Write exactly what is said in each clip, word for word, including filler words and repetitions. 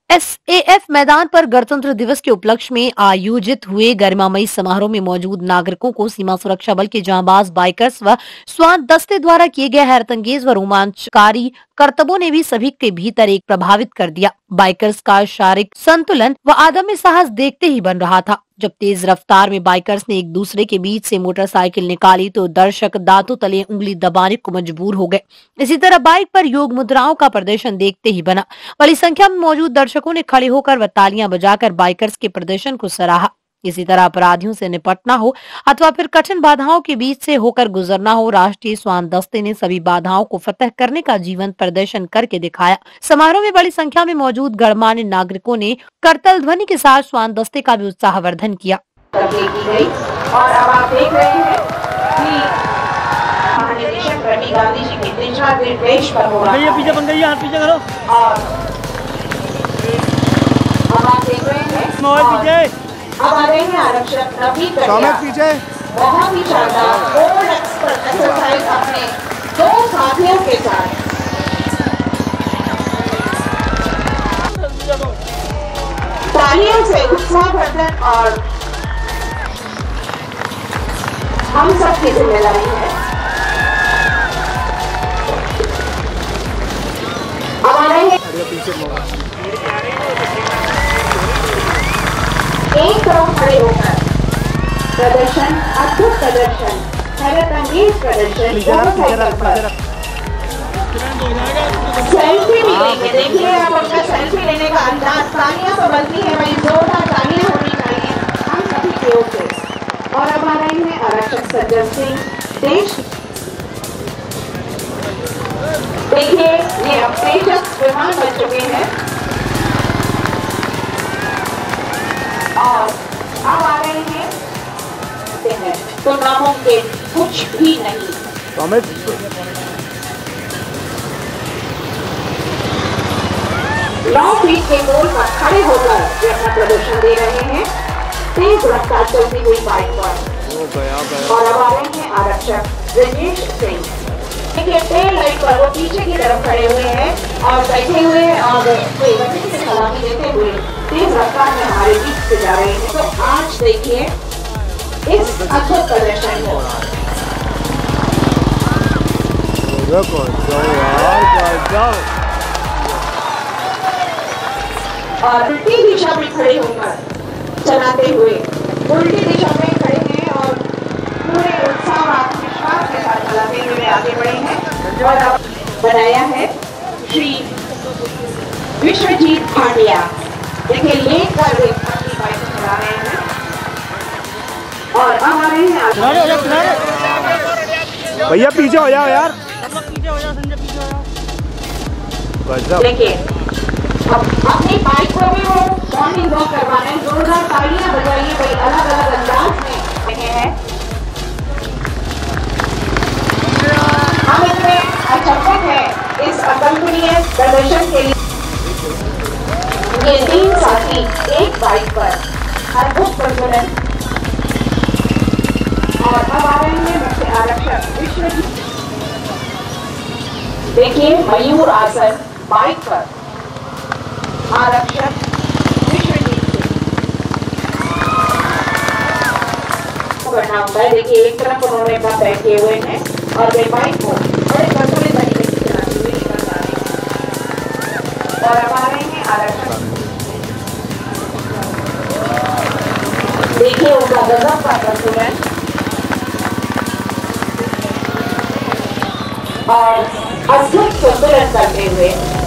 S A F मैदान पर गणतंत्र दिवस के उपलक्ष्य में आयोजित हुए गरिमामयी समारोह में मौजूद नागरिकों को सीमा सुरक्षा बल के जांबाज बाइकर्स व स्वान दस्ते द्वारा किए गए हैरतअंगेज व रोमांचकारी करतबों ने भी सभी के भीतर एक प्रभावित कर दिया। बाइकर्स का शारीरिक संतुलन व आदम्य साहस देखते ही बन रहा था। जब तेज रफ्तार में बाइकर्स ने एक दूसरे के बीच से मोटरसाइकिल निकाली तो दर्शक दांतों तले उंगली दबाने को मजबूर हो गए। इसी तरह बाइक पर योग मुद्राओं का प्रदर्शन देखते ही बना। बड़ी संख्या में मौजूद दर्शकों ने खड़े होकर व तालियां बजाकर बाइकर्स के प्रदर्शन को सराहा। इसी तरह अपराधियों से निपटना हो अथवा फिर कठिन बाधाओं के बीच से होकर गुजरना हो, राष्ट्रीय स्वान दस्ते ने सभी बाधाओं को फतह करने का जीवंत प्रदर्शन करके दिखाया। समारोह में बड़ी संख्या में मौजूद गणमान्य नागरिकों ने करतल ध्वनि के साथ स्वान दस्ते का भी उत्साहवर्धन किया। और अब आप देख रहे हैं कि महानिदेशक रवि गांधी जी के दिशा निर्देश पर हो रहा है। पीछे बन गई है, पीछे करो। और अब आप देख रहे हैं अब आ रहे हैं आरक्षक रवि पीछे बहुत ही शानदार ओल्ड एक्सरसाइज अपने दो साथियों के साथ। तालियों से उत्साहवर्धन और हम सब की जिम्मेदारी है। अब आ रहे हैं एक तरफ खड़े होकर प्रदर्शन, अद्भुत प्रदर्शन, हैरतअंगेज प्रदर्शन, सेल्फी भी लेंगे। देखिए आप उनका सेल्फी लेने का अंदाज, तालियां तो बनती है भाई, जोरदार तालियां होनी चाहिए हम सभी की ओर से। और अब आ रहे हैं आरक्षक सज्जन सिंह देश। देखिए ये अब तेजस विमान बन चुके हैं और अब आ रहे हैं तो नामुमकिन कुछ भी नहीं। नौ फीट के गोल पर खड़े होकर वे अपना प्रदर्शन दे रहे हैं तेज रफ्तार चलती हुई बाइक पर। और अब आ रहे हैं आरक्षक रजेश सिंह। देखिए टेल लाइट पर वो पीछे की तरफ खड़े हुए हैं और बैठे हुए हैं और से सलामी देते हुए तेज रफ्तार में हमारे बीच से जा रहे हैं। तो आज देखिए इस अद्भुत प्रदर्शन को और उल्टी दिशा में खड़े होकर चलाते हुए उल्टी दिशा में खड़े हैं और पूरे उत्साह और आत्मविश्वास के साथ चलाते हुए आगे बढ़े हैं। और अब बनाया है श्री विश्वजीत भाटिया। देखिए लेट कर वे अपनी बाइक चला रहे हैं और अब आ रहे हैं भैया पीछे हो जाओ यार। देखिए अब अपनी बाइक को भी वो मॉर्निंग वॉक करवा रहे हैं। जोरदार तालियां बजाइए भाई, अलग अलग अंदाज में रहे हैं। हम इसमें अचंभित है इस अकल्पनीय प्रदर्शन के लिए। ये तीन साथी एक बाइक पर अद्भुत प्रदर्शन। और अब आ रहे हैं मुख्य आरक्षक विश्वजीत। देखिए मयूर आसन बाइक पर आरक्षक विश्वजीत करना होता है। देखिए एक तरफ उन्होंने अपना पैक किए हुए हैं और वे बाइक को बड़े कंट्रोल तरीके से चलाते हुए निकल जा रहे हैं। और अब आ रहे हैं आरक्षक। देखिए उनका गजब का संतुलन और अद्भुत संतुलन करते हुए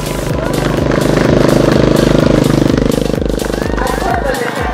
अद्भुत प्रदर्शन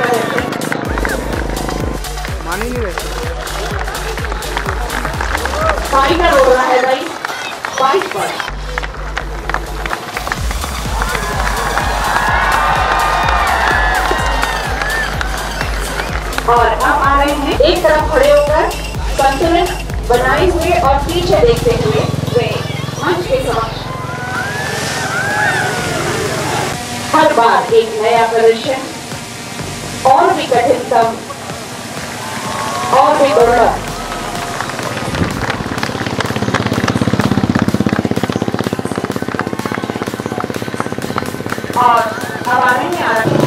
मानी नहीं रहे। बाइकर हो रहा है भाई बाइक पर। और अब आ रहे हैं एक तरफ खड़े होकर संतुलन बनाए हुए और पीछे देखते हुए वे मंच के समक्ष हर बार एक नया प्रदर्शन और भी कठिनतम और भी दुर्लभ और अब आ रहे हैं आरक्षक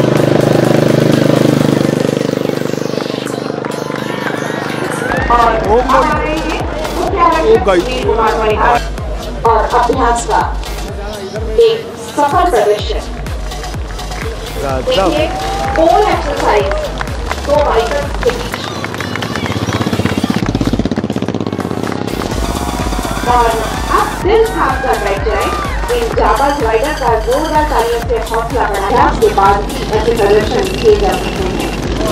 और अब आ रहे हैं मुख्य आरक्षक सुनील कुमार परिहार और अभ्यास का एक सफल प्रदर्शन। देखिए पोल एक्सरसाइज दो बाइकर्स के बीच और आप दिल थाम कर बैठ जाएं। इन जाबाज राइडर का जोरदार तालियों से हौसला बढ़ाया के बाद भी ऐसे प्रदर्शन किए जा सकते हैं।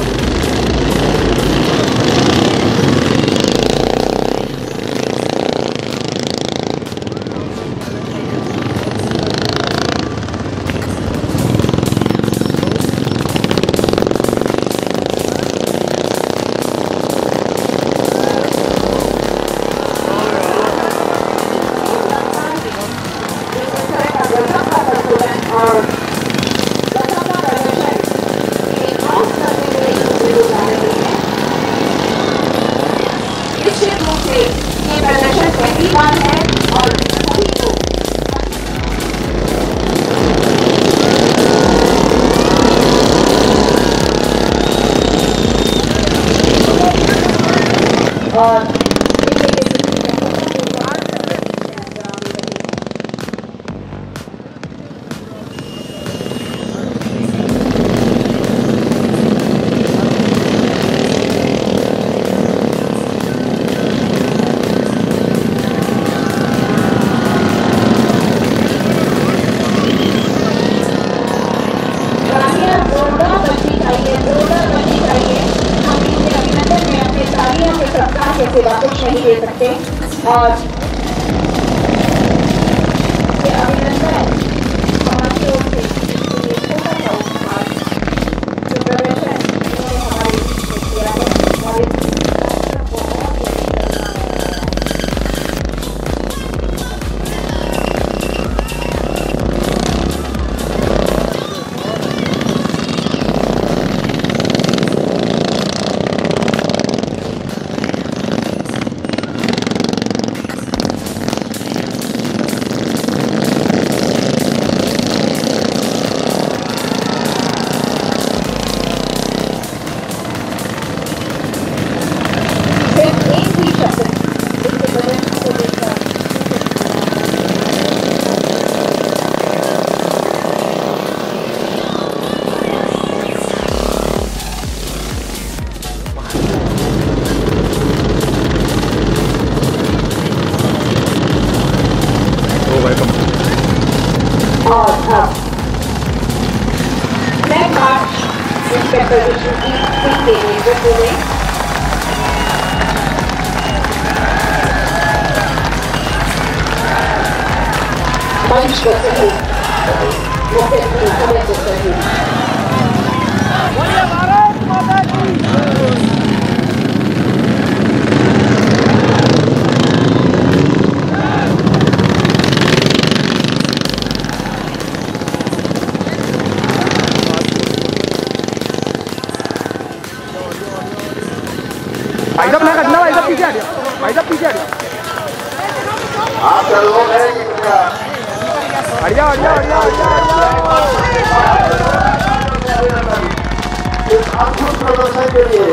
सेवा कुछ नहीं दे सकते और ये अभिनंदन हमारी ओर से ये छोटा सा उपहार जो प्रदर्शन इन्होंने हमारे बीच में किया है और इस बहुत और अब मैं मार्च इंस्पेक्टर विश्वजीत सिंह के नेतृत्व में मंच पर सही मुख्य समय को सही भाई साहब ना करना, भाई साहब पीछे हटियो, भाई साहब पीछे हटियो। आप चलो है कि क्या? हटिया हटिया हटिया हटिया। इस अद्भुत प्रदर्शन के लिए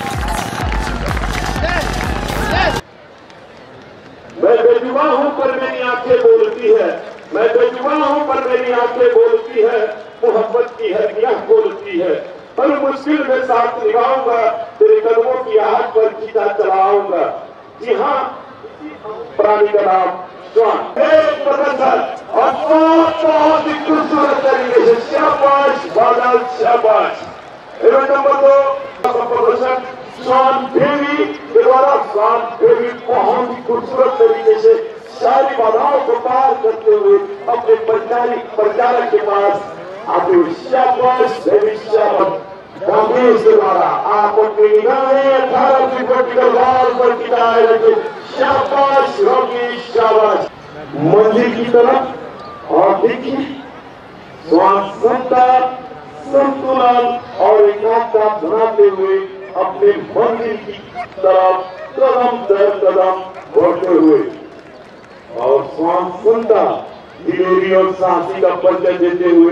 मैं बेजुबान हूँ पर मेरी आंखें बोलती है, मैं बेजुबान हूँ पर मेरी आंखें बोलती है, मोहब्बत की हरकियां बोलती है। हर मुश्किल में साथ निभाऊंगा, तेरे कदमों की आग पर खींचा चलाऊंगा। जी हाँ, प्राणी का नाम स्वान। एक प्रदर्शन और बहुत बहुत ही खूबसूरत तरीके से शाबाश बादल शाबाश। इवेंट नंबर दो प्रदर्शन स्वान बेबी के द्वारा स्वान बेबी बहुत ही खूबसूरत तरीके से सारी बाधाओं को पार करते हुए अपने परिचालक परिचालक के पास आते हुए शाबाश बेबी शाबाश। कांग्रेस के द्वारा आप अपनी निगाहें अठारह फीट वॉल पर टिकाए रखे। शाबाश रॉकी शाबाश। मंदिर की तरफ और देखिए स्वान क्षमता संतुलन और एकाग्रता बनाते हुए अपने मंदिर की तरफ कदम दर कदम बढ़ते हुए और स्वान क्षमता दिलेरी और साहसी का परिचय देते हुए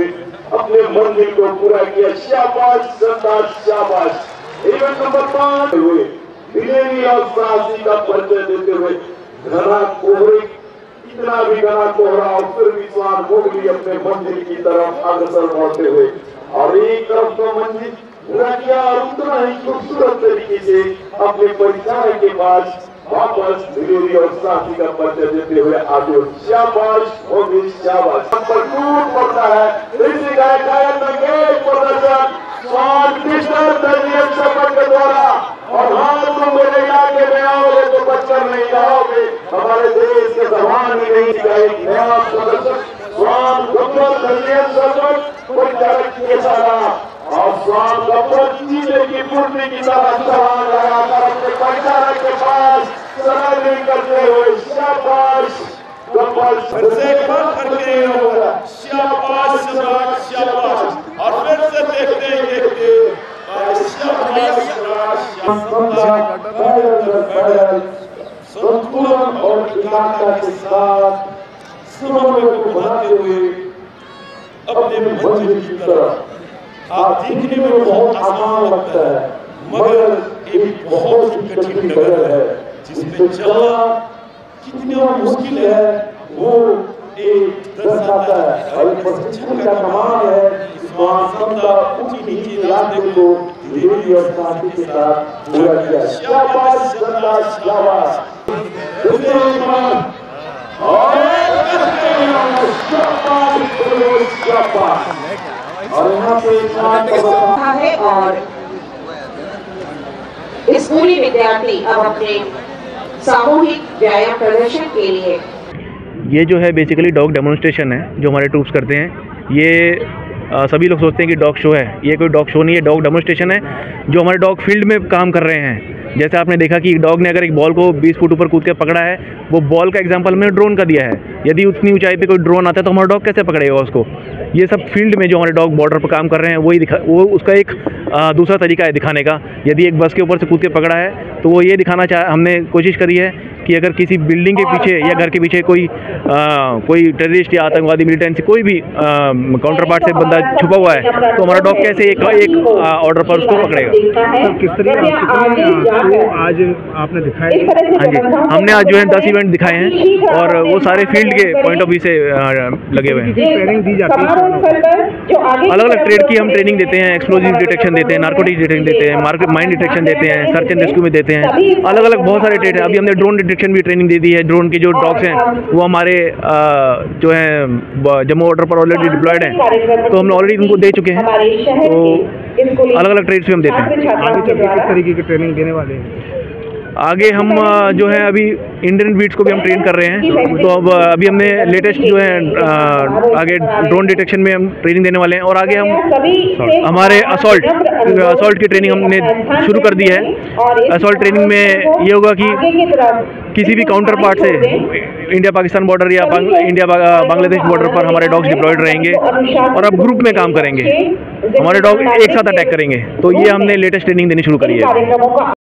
अपने मंजिल को पूरा किया। शाबाश सरदार शाबाश। इवेंट नंबर पांच हुए दिलेरी और साहसी का परिचय देते हुए घना कोहरे, इतना भी घना कोहरा और फिर भी स्वान मोगली अपने मंजिल की तरफ अग्रसर बढ़ते हुए और एक तरफ तो मंजिल पूरा किया और उतना ही खूबसूरत तरीके से अपने परिचय के बाद वापस दिलेरी और साथी का परिचय देते हुए आगे। शाबाश मोगली शाबाश। पर टूट पड़ता है इसी गायक प्रदर्शन स्वान कृष्ण दलियन सफर के द्वारा। और हाँ, तुम मेरे इलाके में आओगे तो बचकर नहीं रहोगे। हमारे देश के जवान ही नहीं का एक नया प्रदर्शन स्वान गब्बर दलियन सफर परिचालक के साथ और स्वान गब्बर चीले की पूर्ति की तरह छलांग लगाकर अपने परिचालक के पास सलामी करते हुए शाबाश गब्बर से करके होगा। शाबाश शाबाश शाबाश। और फिर से देखते ही देखते संतुलन और एकाग्रता के साथ समन्वय को बनाते हुए अपने मंजिल की तरफ। आप दिखने में बहुत आसान लगता है मगर एक बहुत ही कठिन डगर है जिसमें चलना कितना मुश्किल है वो एक दर्शाता है। और एक प्रशिक्षण का कमाल है क्षमता ऊंची नीचे रास्ते को दिलेरी और साथी के साथ पूरा किया। शाबाश सरदार शाबाश। और यहाँ पे है और स्कूली विद्यार्थी अब अपने सामूहिक व्यायाम प्रदर्शन के लिए ये जो है बेसिकली डॉग डेमोन्स्ट्रेशन है जो हमारे ट्रूप्स करते हैं। ये आ, सभी लोग सोचते हैं कि डॉग शो है, ये कोई डॉग शो नहीं है, डॉग डेमोन्स्ट्रेशन है जो हमारे डॉग फील्ड में काम कर रहे हैं। जैसे आपने देखा कि डॉग ने अगर एक बॉल को बीस फुट ऊपर कूद के पकड़ा है, वो बॉल का एग्जांपल मैंने ड्रोन का दिया है। यदि उतनी ऊंचाई पे कोई ड्रोन आता है तो हमारा डॉग कैसे पकड़ेगा उसको। ये सब फील्ड में जो हमारे डॉग बॉर्डर पर काम कर रहे हैं वही दिखा वो उसका एक आ, दूसरा तरीका है दिखाने का। यदि एक बस के ऊपर से कूद के पकड़ा है तो वो ये दिखाना चाह हमने कोशिश करी है कि अगर किसी बिल्डिंग के पीछे या घर के पीछे कोई आ, कोई टेररिस्ट या आतंकवादी मिलिटेंट से कोई भी काउंटर पार्ट से बंदा छुपा हुआ है तो हमारा डॉग कैसे एक एक ऑर्डर पर उसको पकड़ेगा। सर किस तरीके आज आपने दिखाया? हाँ जी, हमने आज जो है दस इवेंट दिखाए हैं और वो सारे फील्ड के पॉइंट ऑफ व्यू से लगे हुए हैं। ट्रेनिंग दी जाती है अलग अलग ट्रेड की हम ट्रेनिंग देते हैं, एक्सप्लोजिव डिटेक्शन देते हैं, नार्कोटिक डिटेक्शन देते हैं, मार्केट माइंड डिटेक्शन देते हैं, सर्च एंड रेस्क्यू में देते हैं। अलग अलग बहुत सारे ट्रेड हैं। अभी हमने ड्रोन डिटेक्शन भी ट्रेनिंग दे दी है। ड्रोन के जो डॉग्स हैं वो हमारे आ, जो है जम्मू बॉर्डर पर ऑलरेडी डिप्लॉयड हैं तो हम ऑलरेडी उनको दे चुके हैं। तो अलग अलग ट्रेड्स भी हम देते हैं। आगे चल के किस तरीके की ट्रेनिंग देने वाले हैं? आगे हम जो है अभी इंडियन बीट्स को भी हम ट्रेन कर रहे हैं। तो अब अभी हमने लेटेस्ट जो है आगे ड्रोन डिटेक्शन में हम ट्रेनिंग देने वाले हैं और आगे हम हमारे असॉल्ट असॉल्ट की ट्रेनिंग हमने शुरू कर दी है। असॉल्ट ट्रेनिंग में ये होगा कि किसी भी काउंटर पार्ट से इंडिया पाकिस्तान बॉर्डर या इंडिया बांग्लादेश बॉर्डर पर हमारे डॉग्स डिप्लॉयड रहेंगे और अब ग्रुप में काम करेंगे। हमारे डॉग एक साथ अटैक करेंगे। तो ये हमने लेटेस्ट ट्रेनिंग देनी शुरू करी है।